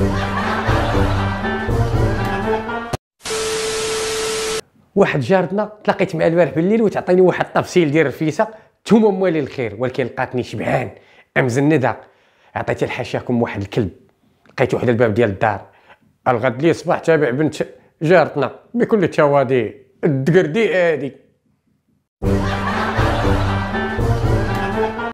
واحد جارتنا تلاقيت معاه البارح بالليل وتعطيني واحد التفصيل ديال الرفيسه نتوما موالي الخير، ولكن لقاتني شبعان مزندها. عطيتها لحاشاكم واحد الكلب لقيت واحد الباب ديال الدار، الغد لي صباح تابع بنت جارتنا بكل التواضيع الدقردي هادي.